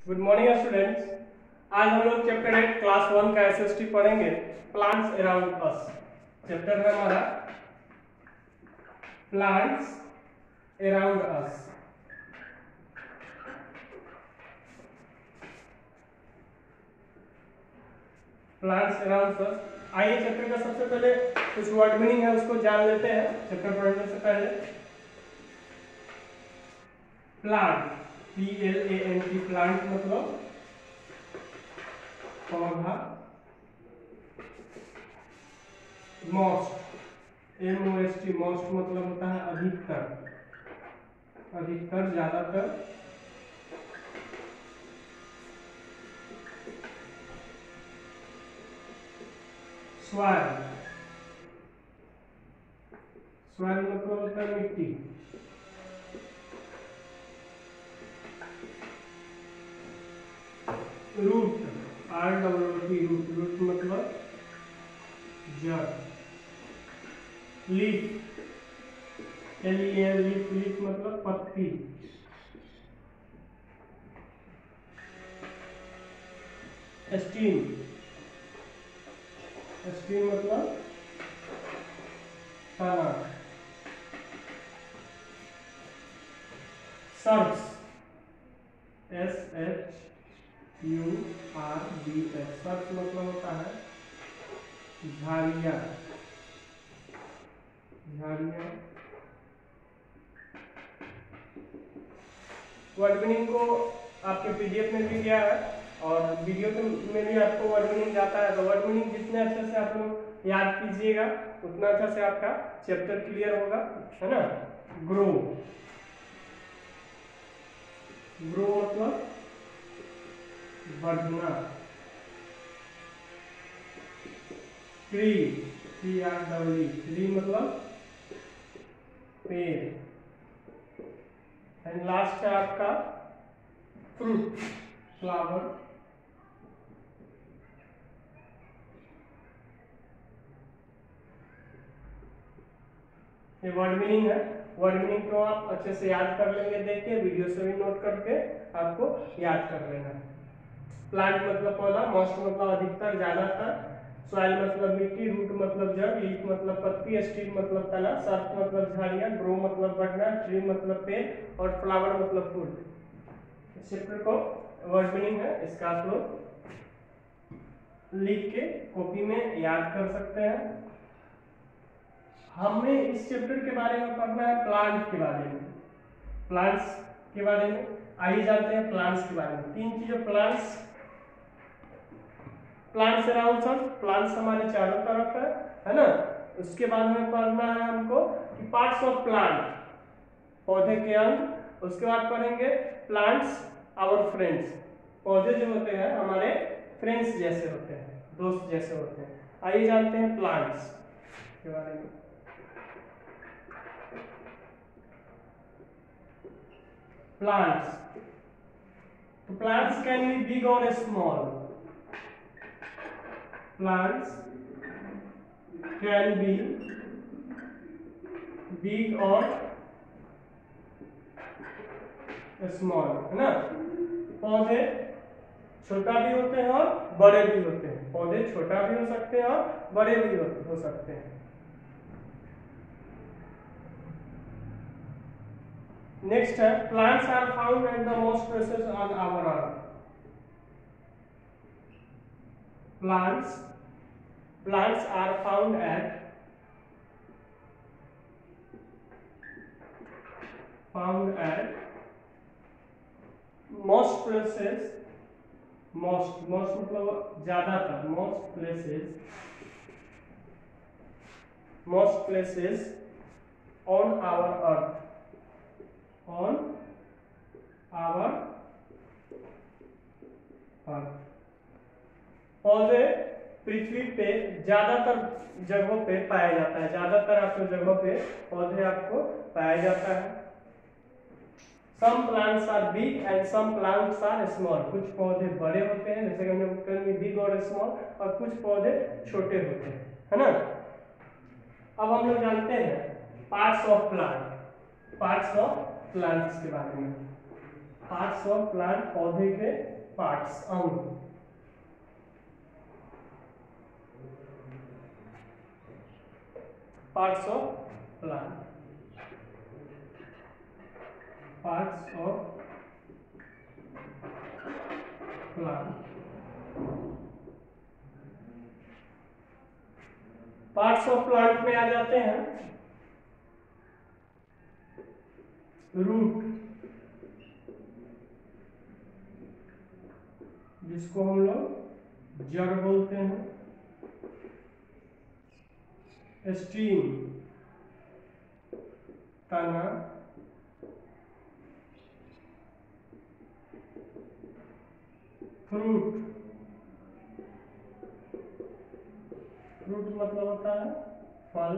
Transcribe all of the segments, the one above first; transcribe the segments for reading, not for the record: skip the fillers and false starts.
Good morning students. आज हम लोग चैप्टर 8 क्लास 1 का एसएसटी पढ़ेंगे, प्लांट्स अराउंड अस। चैप्टर है हमारा plants around us. Plants around us. आइए चैप्टर का सबसे पहले कुछ वर्ड मीनिंग है उसको जान लेते हैं चैप्टर पढ़ने से पहले। प्लांट PLANT, प्लांट मतलब पौधा। मोस्ट MOST, मोस्ट मतलब होता है अधिकतर, अधिकतर ज्यादातर। स्वाइल, स्वाइल मतलब होता है मिट्टी। रूट ROOT, रूट, रूट मतलब जड़। लीफ LEAF, लीफ, लीफ मतलब पत्ती। स्टीम, स्टीम मतलब तना। सर्च SHURBS, सर्च मतलब होता है झाड़ियाँ, झाड़ियाँ। वर्ड मीनिंग को आपके PDF में भी दिया है और वीडियो में भी आपको वर्ड मीनिंग जाता है, तो वर्ड मीनिंग जितने अच्छे से आप लोग याद कीजिएगा उतना अच्छा से आपका चैप्टर क्लियर होगा, है ना। ग्रो, ग्रो मतलब बढ़ना। ट्री TREE, ट्री मतलब पेड़। एंड लास्ट है आपका फ्रूट, फ्लावर। ये वर्ड मीनिंग है। वर्ड मीनिंग को आप अच्छे से याद कर लेंगे, देख के वीडियो से भी नोट करके आपको याद कर लेना है। प्लांट मतलब पौधा, मोस्ट मतलब अधिकतर, ज्यादातर, सॉइल मतलब मिट्टी, रूट मतलब जड़, लीफ मतलब पत्ती, स्टीम मतलब तना, सर्फ मतलब झाड़ियाँ, ग्रो मतलब बढ़ना, ट्री मतलब पेड़ और फ्लावर मतलब फूल। इस चैप्टर को वर्ड मीनिंग है, इसका आप लोग लिख के कॉपी में याद कर सकते हैं। हमें इस चैप्टर के बारे में पढ़ना है प्लांट के बारे में, प्लांट्स के बारे में। आइए जानते हैं प्लांट्स के बारे में। तीन चीजें, plants, plants around us, plants हमारे चारों तरफ है ना। उसके बाद में पढ़ना है हमको कि पार्ट्स ऑफ प्लांट, पौधे के अंग। उसके बाद पढ़ेंगे प्लांट्स आवर फ्रेंड्स, पौधे जो होते हैं हमारे फ्रेंड्स जैसे होते हैं, दोस्त जैसे होते हैं। आइए जानते हैं प्लांट्स के बारे में। प्लांट्स, तो प्लांट्स कैन बी बिग और small. Plants can be big और स्मॉल, है ना। पौधे छोटा भी होते हैं और बड़े भी होते हैं, पौधे छोटा भी हो सकते हैं और बड़े भी हो सकते हैं। नेक्स्ट है plants are found at the most places on our earth. Plants, plants are found at most places, most, most मतलब ज्यादातर, most places on our earth, on our earth. पौधे पृथ्वी पे ज्यादातर जगहों पे पाया जाता है, ज्यादातर आपको जगहों पे पौधे आपको पाया जाता है। Some plants are big and some plants are small, कुछ पौधे बड़े होते हैं जैसे कि हमने कहेंगे बिग और स्मॉल, और कुछ पौधे छोटे होते हैं, है ना। अब हम लोग जानते हैं parts of plant, parts of plants के बारे में। पार्ट्स ऑफ प्लांट, पौधे के पार्ट्स, अंग। Parts of plant, parts of plant. Parts of plant में आ जाते हैं रूट, जिसको हम लोग जड़ बोलते हैं, स्टीम तना, फ्रूट, फ्रूट मतलब होता है फल,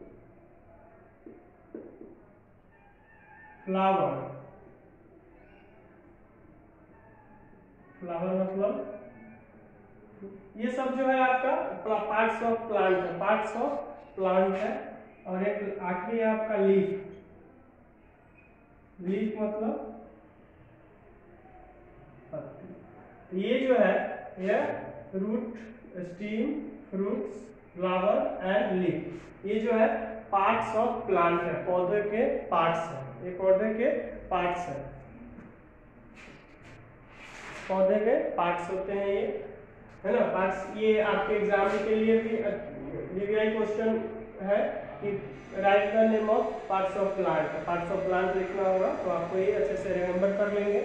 फ्लावर, फ्लावर मतलब ये सब जो है आपका पार्ट्स ऑफ प्लांट है, पार्ट्स ऑफ प्लांट है। और एक आखिरी है आपका लीफ, लीफ मतलब पत्ती। ये जो है ये root, stem, fruits, flower and leaf, ये जो है पार्ट्स ऑफ प्लांट है, पौधे के पार्ट्स है, ये पौधे के पार्ट्स है, पौधे के पार्ट्स होते हैं ये, है ना पार्ट्स। ये आपके एग्जाम के लिए भी क्वेश्चन है कि write the name of parts of plant, parts of plant लिखना होगा, तो आपको ये अच्छे से रिमेम्बर कर लेंगे।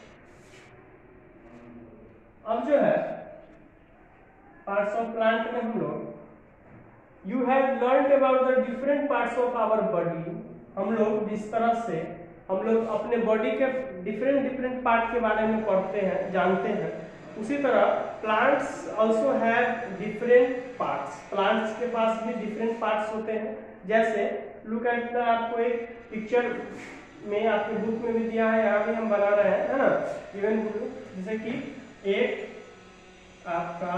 अब जो है पार्ट्स ऑफ प्लांट में हम लोग, you have learned about the different parts of our body. हम लोग जिस तरह से हम लोग अपने बॉडी के डिफरेंट पार्ट के बारे में पढ़ते हैं, जानते हैं, उसी तरह plants also have different parts, plants के पास भी डिफरेंट पार्ट्स होते हैं। जैसे लुक एट द, आपको एक पिक्चर में आपके बुक में भी दिया है, यहाँ भी हम बना रहे हैं, है ना, इवन जैसे कि एक आपका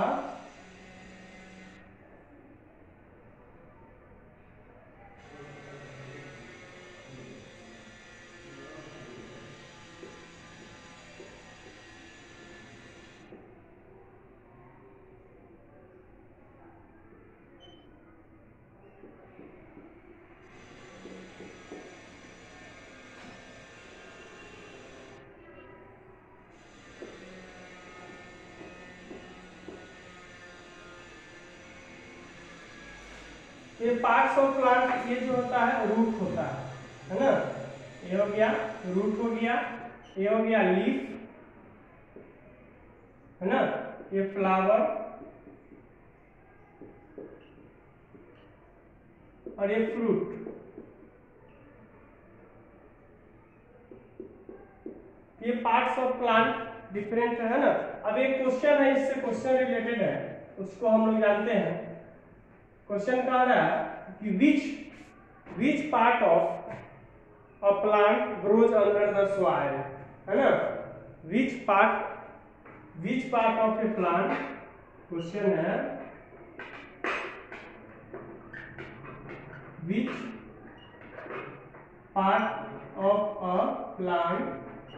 ये पार्ट्स ऑफ प्लांट, ये जो होता है रूट होता है ना, ये हो गया रूट हो गया, ये हो गया लीफ, है ना, ये फ्लावर और ये फ्रूट। ये पार्ट्स ऑफ प्लांट डिफरेंट है ना। अब एक क्वेश्चन है, इससे क्वेश्चन रिलेटेड है, उसको हम लोग जानते हैं। क्वेश्चन कह रहा है कि which part of a plant grows under the soil, है ना, which part of a plant, question है which part of a plant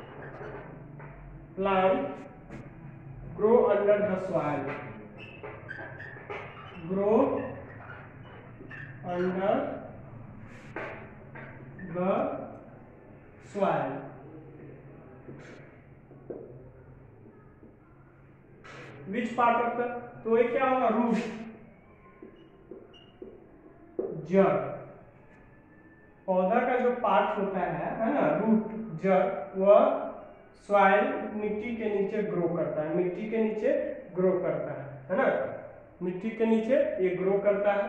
grow under the soil, grow under the soil। Which part of the, तो ये क्या होगा, root, जड़, पौधा का जो पार्ट होता है ना, रूट, जड़, वह सॉइल, मिट्टी के नीचे ग्रो करता है, मिट्टी के नीचे ग्रो करता है ना, मिट्टी के नीचे ये ग्रो करता है।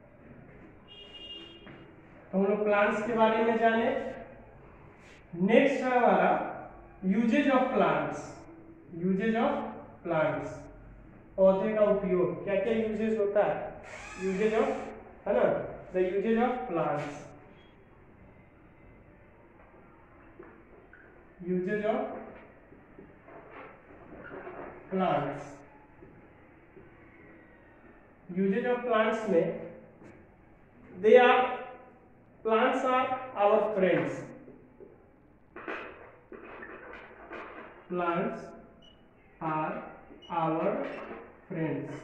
तो हम लोग प्लांट्स के बारे में जाने। नेक्स्ट है हमारा uses of plants, uses of plants, पौधे का उपयोग, क्या क्या यूजेज होता है, यूजेज ऑफ, है ना, the uses of plants, uses of plants. Uses of plants में they are, plants are our friends, plants are our friends.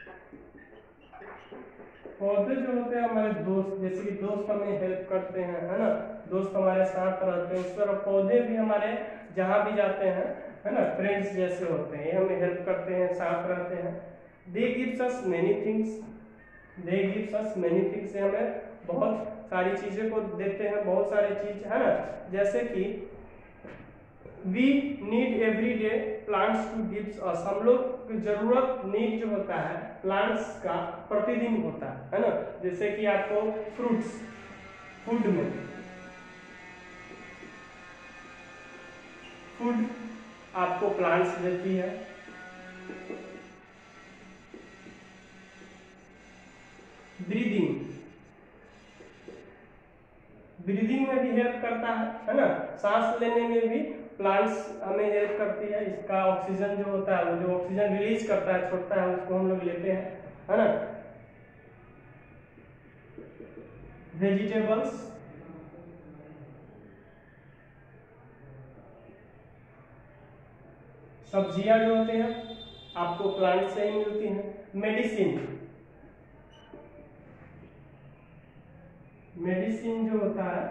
पौधे जो होते हैं हमारे दोस्त, जैसे कि दोस्त हमें हेल्प करते हैं, है ना, दोस्त हमारे साथ रहते हैं, उस तरह पौधे भी हमारे जहाँ भी जाते हैं, है ना, फ्रेंड्स जैसे होते हैं, ये हमें हेल्प करते हैं, साथ रहते हैं। They gives us many things, they gives us many things, हमें बहुत सारी चीजें को देते हैं, बहुत सारी चीज, है ना, जैसे कि we need every day plants to gives us, हम लोग की जरूरत, नीड जो होता है प्लांट्स का प्रतिदिन होता है ना, जैसे कि आपको फ्रूट्स, फूड में फूड आपको प्लांट्स देती है, ब्रीदिंग, ब्रीदिंग में भी हेल्प करता है ना, सांस लेने में भी प्लांट्स हमें हेल्प करती है, इसका ऑक्सीजन जो होता है, वो जो ऑक्सीजन रिलीज करता है, छोड़ता है, उसको हम लोग लेते हैं, है ना। वेजिटेबल्स, सब्जियां जो होते हैं आपको प्लांट से ही मिलती हैं। मेडिसिन, मेडिसिन जो होता है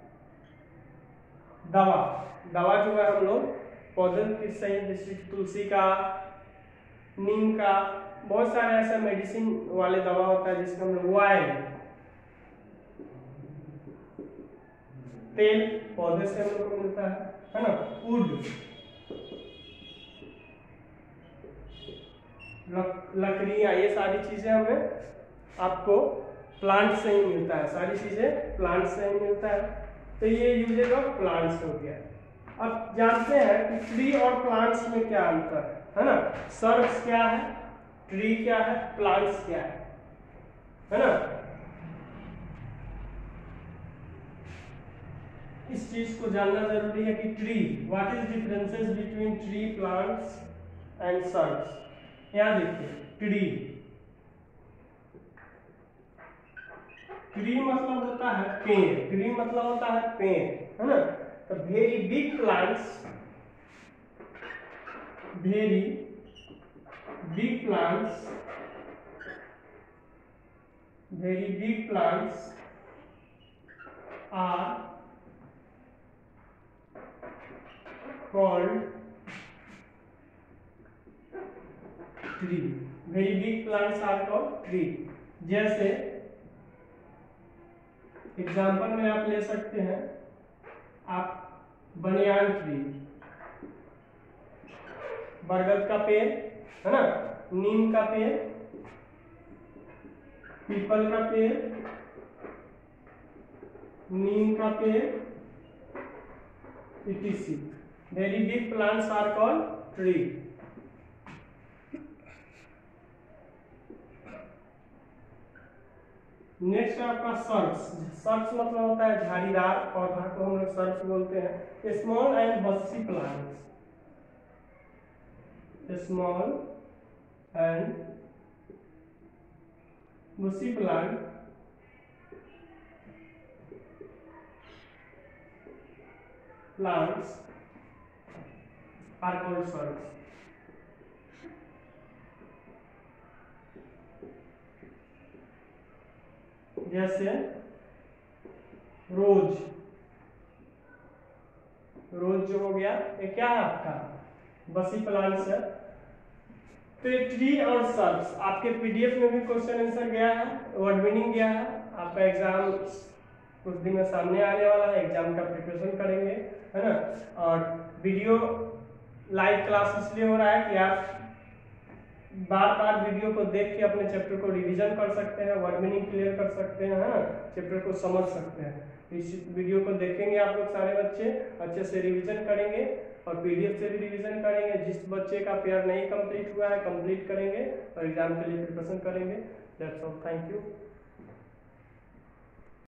दवा, दवा जो है हम लोग पौधे की सही, जैसे तुलसी का, नीम का, बहुत सारे ऐसे मेडिसिन वाले दवा होता है जिसमें हम लोग ऑयल, तेल पौधे से हम लोग को मिलता है ना। वुड, लकड़ियाँ, ये सारी चीजें हमें आपको प्लांट से ही मिलता है, सारी चीजें प्लांट से ही मिलता है। तो ये यूजेज ऑफ प्लांट्स हो गया। अब जानते हैं कि ट्री और प्लांट्स में क्या अंतर है ना, सर्ब्स क्या है, ट्री क्या है, प्लांट्स क्या है ना। इस चीज को जानना जरूरी है कि tree, what is differences between tree, plants and shrubs. यहाँ देखिए ट्री, ट्री मतलब होता है पेड़, ट्री मतलब होता है पेड़, है ना। तो very big plants, very big plants, very big plants are called tree, very big plants are called tree. जैसे एग्जाम्पल में आप ले सकते हैं, आप बनियान ट्री, बरगद का पेड़, है ना, नीम का पेड़, पीपल का पेड़, नीम का पेड़, etc. Very big plants are called tree. Next है आपका सर्ब्स। सर्ब्स मतलब होता है झाड़ीदार पौधा को हम लोग सर्ब्स बोलते हैं। Small and bushy plants, small and bushy plant plants are called shrubs. जैसे रोज, रोज जो हो गया ये क्या है आपका बसी प्लांट्स है। तो ये ट्री और सर्ब्स आपके पीडीएफ में भी क्वेश्चन आंसर गया है, वर्ड मीनिंग गया है। आपका एग्जाम कुछ दिन में सामने आने वाला है, एग्जाम का प्रिपरेशन करेंगे, है ना। और वीडियो लाइव क्लास इसलिए हो रहा है कि आप बार बार वीडियो को देख के अपने चैप्टर को रिवीजन कर सकते हैं, वर्ड मीनिंग क्लियर कर सकते हैं, है ना, चैप्टर को समझ सकते हैं। इस वीडियो को देखेंगे आप लोग सारे बच्चे, अच्छे से रिवीजन करेंगे और पीडीएफ से भी रिवीजन करेंगे। जिस बच्चे का पेयर नहीं कंप्लीट हुआ है कंप्लीट करेंगे और एग्जाम के लिए प्रिपरेशन करेंगे। That's all, thank you.